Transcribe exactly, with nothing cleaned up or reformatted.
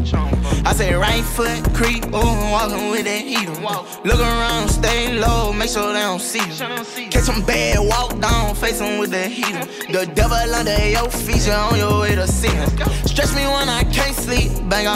I say right foot creep, ooh, walking with that heater. Look around, stay low, make sure they don't see you. Catch them bad, walk down, face them with the heater. The devil under your feet, you on your way to see him. Stretch me when I can't sleep, bang